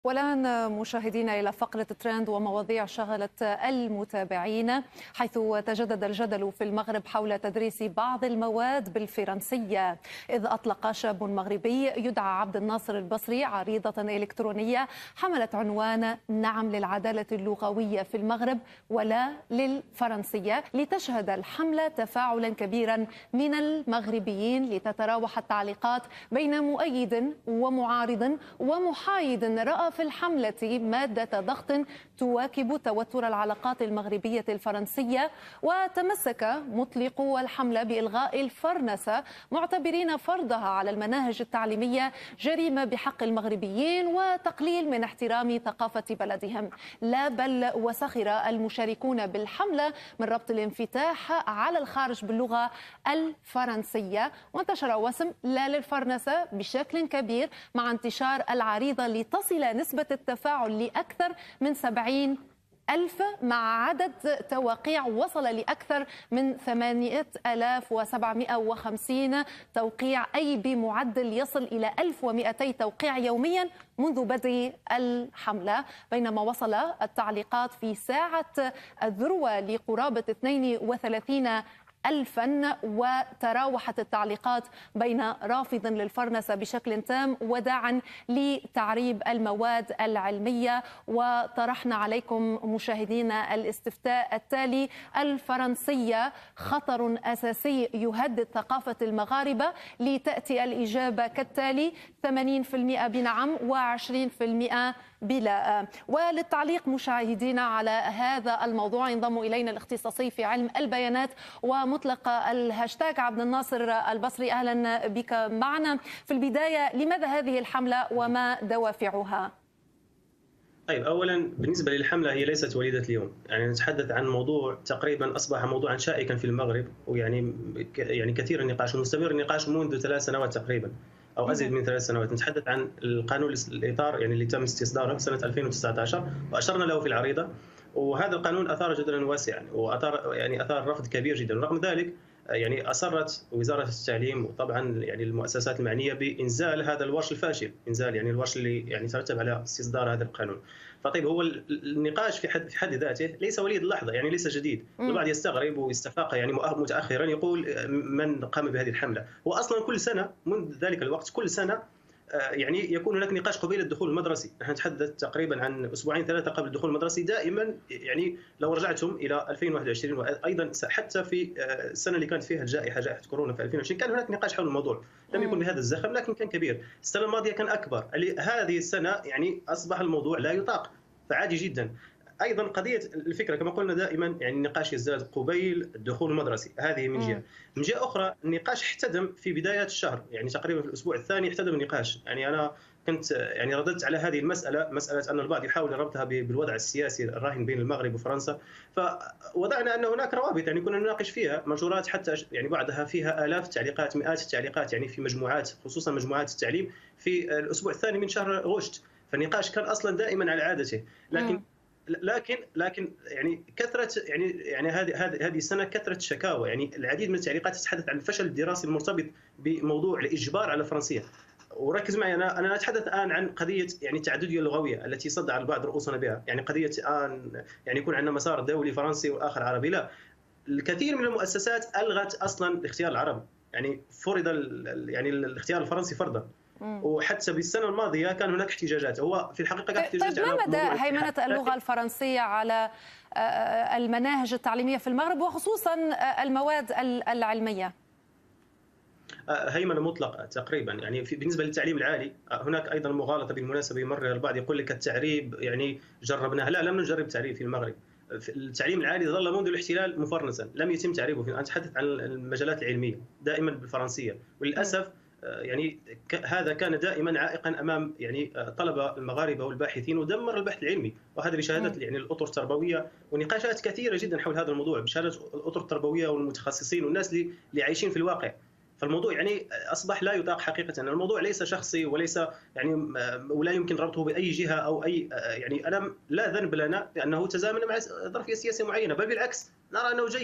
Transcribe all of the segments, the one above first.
والآن مشاهدينا إلى فقرة ترند ومواضيع شغلت المتابعين، حيث تجدد الجدل في المغرب حول تدريس بعض المواد بالفرنسية، إذ أطلق شاب مغربي يدعى عبد الناصر البصري عريضة إلكترونية حملت عنوان نعم للعدالة اللغوية في المغرب ولا للفرنسية، لتشهد الحملة تفاعلا كبيرا من المغربيين، لتتراوح التعليقات بين مؤيد ومعارض ومحايد رأى في الحملة مادة ضغط تواكب توتر العلاقات المغربية الفرنسية. وتمسك مطلقو الحملة بإلغاء الفرنسة، معتبرين فرضها على المناهج التعليمية جريمة بحق المغربيين وتقليل من احترام ثقافة بلدهم. لا بل وسخر المشاركون بالحملة من ربط الانفتاح على الخارج باللغة الفرنسية، وانتشر وسم لا للفرنسة بشكل كبير مع انتشار العريضة لتصل نسبة التفاعل لأكثر من 70,000 مع عدد توقيع وصل لأكثر من 8750 توقيع، أي بمعدل يصل إلى 1200 توقيع يوميا منذ بدء الحملة، بينما وصل التعليقات في ساعة الذروة لقرابة 32,000، وتراوحت التعليقات بين رافض للفرنسة بشكل تام وداعا لتعريب المواد العلمية. وطرحنا عليكم مشاهدينا الاستفتاء التالي: الفرنسية خطر أساسي يهدد ثقافة المغاربة؟ لتأتي الإجابة كالتالي: 80% بنعم و20% بلا. وللتعليق مشاهدينا على هذا الموضوع ينضم إلينا الاختصاصي في علم البيانات ومطلق الهاشتاج عبد الناصر البصري. أهلا بك معنا. في البداية، لماذا هذه الحملة وما دوافعها؟ طيب، اولا بالنسبه للحمله هي ليست وليده اليوم، يعني نتحدث عن موضوع تقريبا اصبح موضوعا شائكا في المغرب، ويعني كثير النقاش ومستمر النقاش منذ 3 سنوات تقريبا او ازيد من 3 سنوات. نتحدث عن القانون الاطار يعني اللي تم استصداره سنه 2019 واشرنا له في العريضه، وهذا القانون اثار جدلا واسعا اثار رفض كبير جدا. رغم ذلك يعني اصرت وزاره التعليم وطبعا يعني المؤسسات المعنيه بانزال هذا الورش الفاشل، انزال يعني الورش اللي يعني ترتب على استصدار هذا القانون. فطيب، هو النقاش في حد ذاته ليس وليد اللحظه، يعني ليس جديد. البعض يستغرب ويستفاق يعني متاخرا يقول من قام بهذه الحمله. واصلا كل سنه منذ ذلك الوقت كل سنه يعني يكون هناك نقاش قبيل الدخول المدرسي. نحن نتحدث تقريبا عن اسبوعين 3 قبل الدخول المدرسي دائما، يعني لو رجعتم الى 2021 وايضا حتى في السنه اللي كانت فيها جائحه كورونا في 2020 كان هناك نقاش حول الموضوع، لم يكن بهذا الزخم لكن كان كبير. السنه الماضيه كان اكبر، هذه السنه يعني اصبح الموضوع لا يطاق، فعادي جدا. ايضا قضيه الفكره كما قلنا دائما، يعني النقاش يزداد قبيل الدخول المدرسي، هذه من جهه. من جهه اخرى النقاش احتدم في بدايه الشهر، يعني تقريبا في الاسبوع الثاني احتدم النقاش. يعني انا كنت يعني رددت على هذه مساله ان البعض يحاول ربطها بالوضع السياسي الراهن بين المغرب وفرنسا، فوضعنا ان هناك روابط يعني كنا نناقش فيها منشورات حتى يعني بعضها فيها آلاف التعليقات، مئات التعليقات، يعني في مجموعات خصوصا مجموعات التعليم في الاسبوع الثاني من شهر غشت. فالنقاش كان اصلا دائما على عادته، لكن يعني كثره يعني هذه السنه كثره الشكاوى، يعني العديد من التعليقات تتحدث عن الفشل الدراسي المرتبط بموضوع الاجبار على الفرنسيه. وركز معي، انا اتحدث الان عن قضيه يعني التعدديه اللغويه التي صدع البعض رؤوسنا بها، يعني قضيه الان يعني يكون عندنا مسار دولي فرنسي واخر عربي. لا، الكثير من المؤسسات الغت اصلا الاختيار العربي، يعني فرض يعني الاختيار الفرنسي فرضا. وحتى بالسنه الماضيه كان هناك احتجاجات، هو في الحقيقه كان احتجاج. طيب، ما مدى هيمنه اللغه الفرنسيه على المناهج التعليميه في المغرب وخصوصا المواد العلميه؟ هيمنه مطلقه تقريبا، يعني بالنسبه للتعليم العالي هناك ايضا مغالطه بالمناسبه يمرر البعض يقول لك التعريب يعني جربناه. لا، لم نجرب التعريب في المغرب. التعليم العالي ظل منذ الاحتلال مفرنسا، لم يتم تعريبه. انا اتحدث عن المجالات العلميه دائما بالفرنسيه، وللاسف يعني هذا كان دائما عائقا امام يعني طلبه المغاربه والباحثين، ودمر البحث العلمي، وهذا بشهاده يعني الاطر التربويه ونقاشات كثيره جدا حول هذا الموضوع بشهاده الاطر التربويه والمتخصصين والناس اللي عايشين في الواقع. فالموضوع يعني اصبح لا يطاق حقيقه. الموضوع ليس شخصي وليس يعني ولا يمكن ربطه باي جهه او اي يعني انا لا ذنب لنا لانه تزامن مع ظرفيه سياسيه معينه، بل بالعكس نرى انه جيد.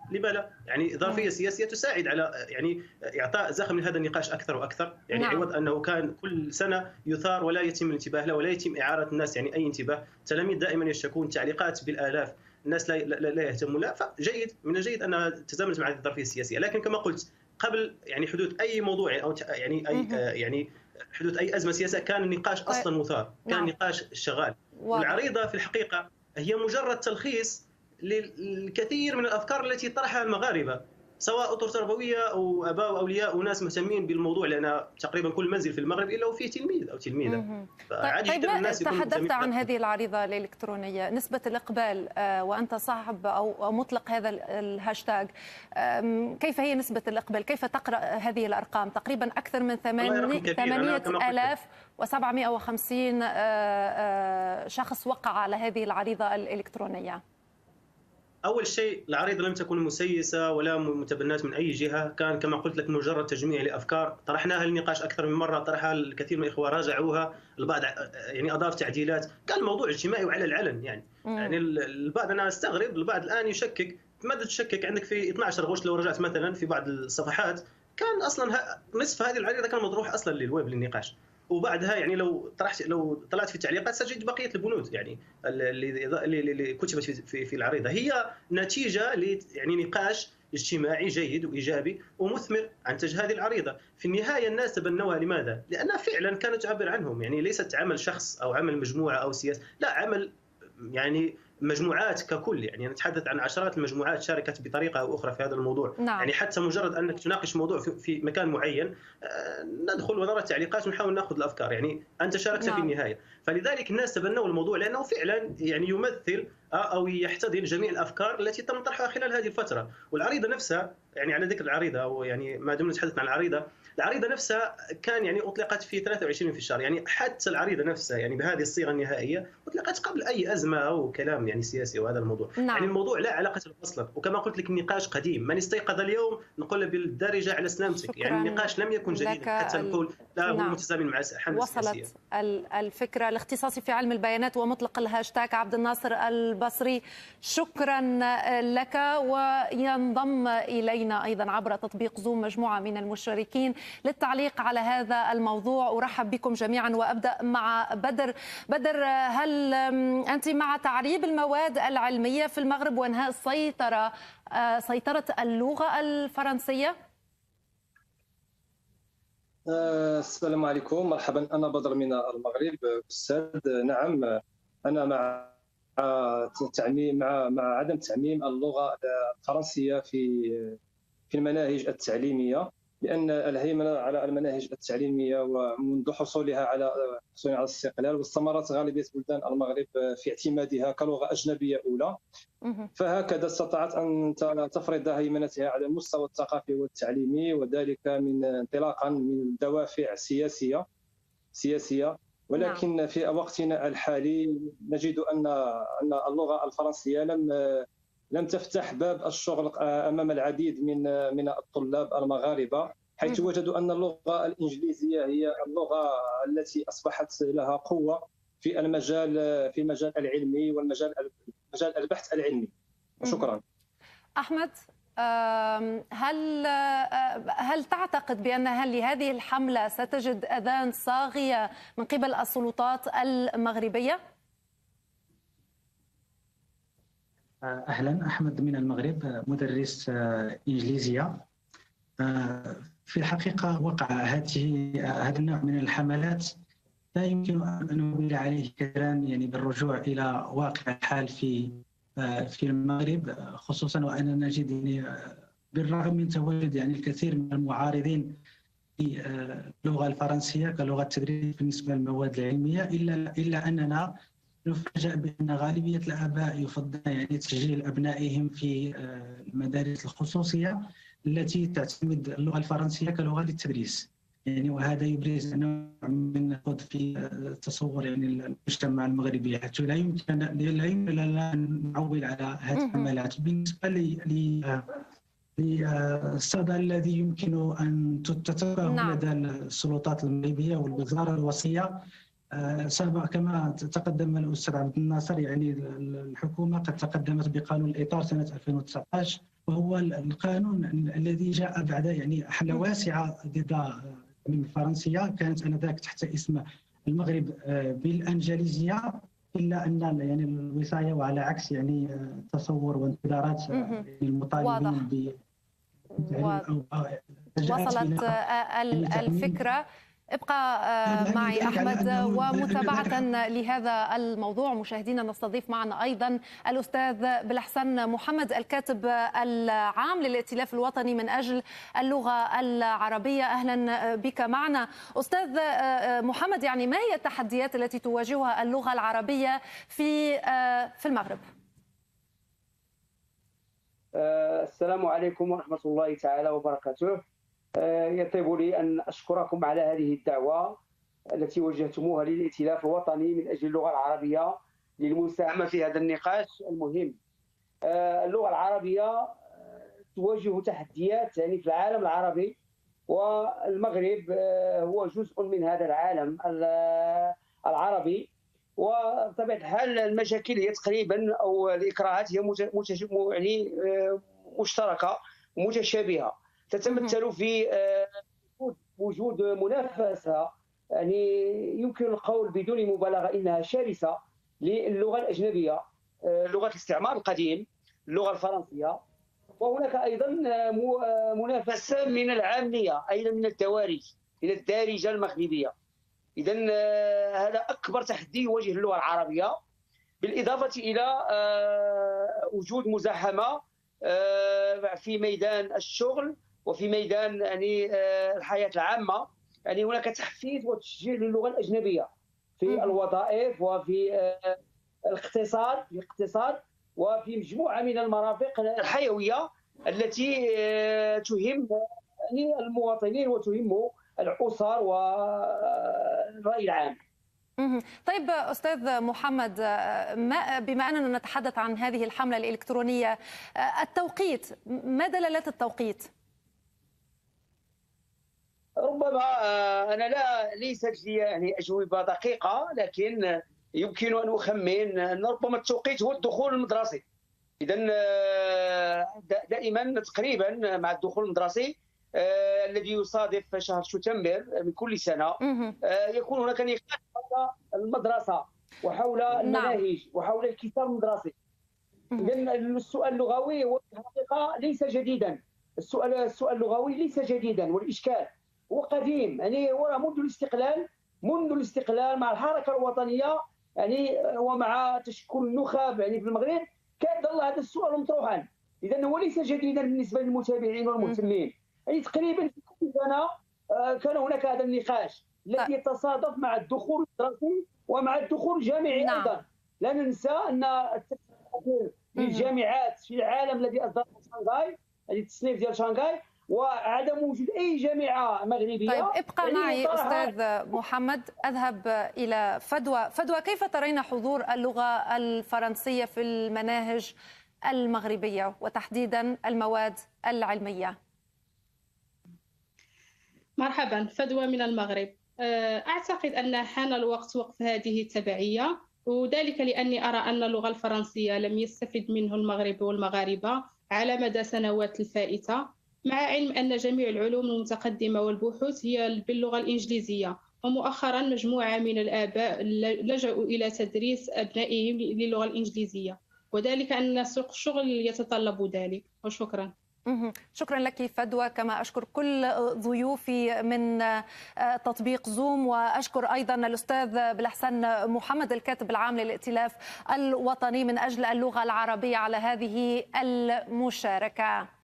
لما لا؟ يعني ظرفيه سياسيه تساعد على يعني اعطاء زخم لهذا النقاش اكثر واكثر، يعني عوض انه كان كل سنه يثار ولا يتم الانتباه له ولا يتم اعاره الناس يعني اي انتباه. التلاميذ دائما يشتكون، تعليقات بالالاف، الناس لا يهتمون لها. فجيد، من الجيد انها تزامنت مع هذه الظرفيه السياسيه، لكن كما قلت قبل يعني حدوث اي موضوع او يعني اي يعني حدوث اي ازمه سياسيه كان النقاش اصلا مثار، كان النقاش شغال. والعريضه في الحقيقه هي مجرد تلخيص للكثير من الافكار التي طرحها المغاربه، سواء اطر تربويه او اباء واولياء وناس مهتمين بالموضوع، لان تقريبا كل منزل في المغرب الا وفيه تلميذ او تلميذه. طيب الناس تحدثت عن هذه العريضه الالكترونيه، نسبه الاقبال وانت صاحب او مطلق هذا الهاشتاج، كيف هي نسبه الاقبال؟ كيف تقرا هذه الارقام؟ تقريبا اكثر من 8750 شخص وقع على هذه العريضه الالكترونيه. أول شيء العريضة لم تكن مسيسة ولا متبنات من أي جهة، كان كما قلت لك مجرد تجميع لأفكار طرحناها للنقاش أكثر من مرة، طرحها الكثير من الإخوة راجعوها، البعض يعني أضاف تعديلات، كان الموضوع اجتماعي وعلى العلن يعني. يعني البعض أنا أستغرب، البعض الآن يشكك. ماذا تشكك؟ عندك في 12 غشت لو رجعت مثلا في بعض الصفحات كان أصلا نصف هذه العريضة كان مطروح أصلا للويب للنقاش، وبعدها يعني لو طلعت في التعليقات ستجد بقيه البنود يعني اللي كتبت في العريضه هي نتيجه يعني نقاش اجتماعي جيد وايجابي ومثمر انتج هذه العريضه. في النهايه الناس تبنوها، لماذا؟ لانها فعلا كانت تعبر عنهم، يعني ليست عمل شخص او عمل مجموعه او سياسه، لا، عمل يعني مجموعات ككل. يعني نتحدث عن عشرات المجموعات شاركت بطريقه او اخرى في هذا الموضوع. يعني حتى مجرد انك تناقش موضوع في مكان معين، ندخل ونرى التعليقات ونحاول ناخذ الافكار، يعني انت شاركت في النهايه. فلذلك الناس تبنوا الموضوع لانه فعلا يعني يمثل او يحتضن جميع الافكار التي تم طرحها خلال هذه الفتره. والعريضه نفسها، يعني على ذكر العريضه او يعني ما دمنا نتحدث عن العريضه نفسها كان يعني اطلقت في 23 في الشهر، يعني حتى العريضه نفسها يعني بهذه الصيغه النهائيه اطلقت قبل اي ازمه او كلام يعني سياسي. وهذا الموضوع يعني الموضوع لا علاقه له اصلا، وكما قلت لك النقاش قديم، من استيقظ اليوم نقول بالدارجه على سنامتك. يعني النقاش لم يكن جديدا حتى نقول لا هو متزامن مع الحمله السياسيه. وصلت الفكره. الاختصاصي في علم البيانات ومطلق الهاشتاج عبد الناصر البصري، شكرا لك. وينضم الينا ايضا عبر تطبيق زوم مجموعه من المشاركين للتعليق على هذا الموضوع. ارحب بكم جميعا وابدا مع بدر. بدر، هل انت مع تعريب المواد العلميه في المغرب وانهاء سيطره اللغه الفرنسيه؟ السلام عليكم، مرحبا. انا بدر من المغرب. استاذ، نعم، انا مع عدم تعميم اللغه الفرنسيه في المناهج التعليميه، لان الهيمنه على المناهج التعليميه ومنذ حصولها على الاستقلال، واستمرت غالبيه بلدان المغرب في اعتمادها كلغه اجنبيه اولى، فهكذا استطاعت ان تفرض هيمنتها على المستوى الثقافي والتعليمي، وذلك انطلاقا من دوافع سياسيه. ولكن في وقتنا الحالي نجد ان اللغه الفرنسيه لم تفتح باب الشغل امام العديد من الطلاب المغاربه، حيث وجدوا ان اللغه الانجليزيه هي اللغه التي اصبحت لها قوه في المجال العلمي والمجال البحث العلمي. شكرا. احمد، هل تعتقد بأن لهذه الحملة ستجد أذان صاغية من قبل السلطات المغربية؟ أهلا، أحمد من المغرب، مدرس إنجليزية. في الحقيقة وقع هذا النوع من الحملات لا يمكن أن نقول عليه كثيرا، يعني بالرجوع إلى واقع الحال في المغرب خصوصا، وأننا نجد يعني بالرغم من تواجد يعني الكثير من المعارضين للغة الفرنسية كلغة تدريس بالنسبة للمواد العلمية، إلا أننا نفاجأ بأن غالبية الآباء يفضلون يعني تسجيل أبنائهم في المدارس الخصوصية التي تعتمد اللغة الفرنسية كلغة للتدريس. يعني وهذا يبرز نوع من الخوض في تصور يعني المجتمع المغربي، حيث لا يمكن لنا أن نعول على هذه الحملات. بالنسبة للصدى الذي يمكن أن تتفهم لدى السلطات المغربية والوزارة الوصية، سبق كما تقدم الأستاذ عبد الناصر، يعني الحكومة قد تقدمت بقانون الإطار سنة 2019 وهو القانون الذي جاء بعد يعني حملة واسعة ضد من الفرنسية، كانت آنذاك تحت اسم المغرب بالأنجليزية، إلا أن يعني الوصاية وعلى عكس يعني تصور وانتظارات المطالبين وصلت الفكرة. ابقى معي أحمد، ومتابعة لهذا الموضوع مشاهدينا نستضيف معنا أيضا الأستاذ بلحسن محمد الكاتب العام للائتلاف الوطني من أجل اللغة العربية. أهلا بك معنا أستاذ محمد. يعني ما هي التحديات التي تواجهها اللغة العربية في المغرب؟ السلام عليكم ورحمة الله تعالى وبركاته. يطيب لي أن أشكركم على هذه الدعوة التي وجهتموها للائتلاف الوطني من أجل اللغة العربية للمساهمة في هذا النقاش المهم. اللغة العربية تواجه تحديات يعني في العالم العربي، والمغرب هو جزء من هذا العالم العربي، وبطبيعة الحال المشاكل هي تقريبا أو الإكراهات هي يعني مشتركة ومتشابهة، تتمثل في وجود منافسة يعني يمكن القول بدون مبالغة إنها شرسة للغة الأجنبية، لغة الاستعمار القديم، اللغة الفرنسية. وهناك أيضا منافسة من العامية، أيضا من الدوارج، من الدارجة المغربية. إذن هذا أكبر تحدي يواجه اللغة العربية، بالإضافة إلى وجود مزاحمة في ميدان الشغل وفي ميدان يعني الحياة العامة. يعني هناك تحفيز وتشجيع للغة الأجنبية في الوظائف وفي الاقتصاد وفي مجموعة من المرافق الحيوية التي تهم يعني المواطنين وتهم الأسر والرأي العام. طيب أستاذ محمد، بما أننا نتحدث عن هذه الحملة الإلكترونية، التوقيت، ما دلالات التوقيت؟ ربما أنا ليست لي يعني أجوبة دقيقة، لكن يمكن أن أخمن أن ربما التوقيت هو الدخول المدرسي. إذن دائما تقريبا مع الدخول المدرسي الذي يصادف شهر شتنبر من كل سنة يكون هناك نقاش حول المدرسة وحول المناهج وحول الكتاب المدرسي. إذن السؤال اللغوي هو في الحقيقة ليس جديدا، السؤال اللغوي ليس جديدا، والإشكال هو قديم، يعني هو منذ الاستقلال مع الحركة الوطنية يعني ومع تشكل النخب يعني في المغرب كان ظل هذا السؤال مطروحا. إذن هو ليس جديدا بالنسبة للمتابعين والمهتمين. يعني تقريبا في كل سنة كان هناك هذا النقاش الذي يتصادف مع الدخول الدراسي ومع الدخول الجامعي أيضا. لا ننسى أن التصنيف للجامعات في العالم الذي أصدرته شنغهاي، التصنيف ديال شنغهاي، وعدم وجود أي جامعة مغربية. طيب ابقى معي أستاذ محمد، أذهب إلى فدوى. كيف ترين حضور اللغة الفرنسية في المناهج المغربية وتحديدا المواد العلمية؟ مرحبا، فدوى من المغرب. أعتقد أن حان الوقت وقف هذه التبعية، وذلك لأني أرى أن اللغة الفرنسية لم يستفد منه المغرب والمغاربة على مدى سنوات الفائتة، مع علم أن جميع العلوم المتقدمة والبحوث هي باللغة الإنجليزية. ومؤخرا مجموعة من الآباء لجأوا إلى تدريس أبنائهم للغة الإنجليزية، وذلك أن سوق الشغل يتطلب ذلك. وشكرا. شكرا لك فدوى، كما أشكر كل ضيوفي من تطبيق زوم، وأشكر أيضا الأستاذ بلحسن محمد الكاتب العام للائتلاف الوطني من أجل اللغة العربية على هذه المشاركة.